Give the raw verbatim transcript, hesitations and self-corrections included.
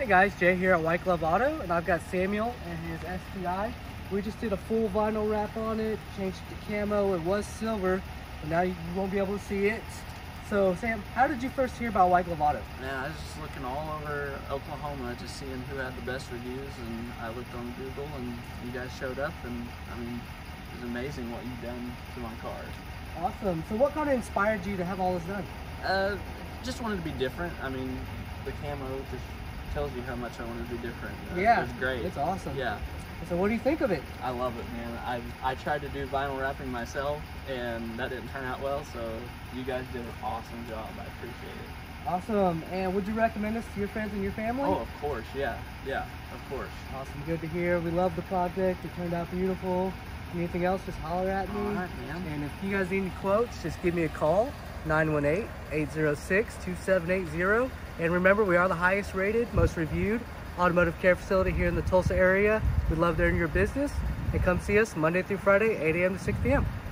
Hey guys, Jay here at White Glove Auto, and I've got Samuel and his S T I. We just did a full vinyl wrap on it, changed it to camo. It was silver, but now you won't be able to see it. So Sam, how did you first hear about White Glove Auto? Man, I was just looking all over Oklahoma, just seeing who had the best reviews, and I looked on Google, and you guys showed up, and I mean, it was amazing what you've done to my car. Awesome. So what kind of inspired you to have all this done? Uh, just wanted to be different. I mean, the camo just tells you how much I wanted to be different. Uh, Yeah, it was great. It's awesome. Yeah. So what do you think of it? I love it, man. I I tried to do vinyl wrapping myself, and that didn't turn out well, so you guys did an awesome job. I appreciate it. Awesome. And would you recommend this to your friends and your family? Oh, of course, yeah. Yeah, of course. Awesome. Good to hear. We love the project. It turned out beautiful. Anything else, just holler at me. All right, man. And if you guys need any quotes, just give me a call, nine one eight, eight zero six, two seven eight zero. And remember, we are the highest rated, most reviewed automotive care facility here in the Tulsa area. We'd love to earn your business. And come see us Monday through Friday, eight A M to six P M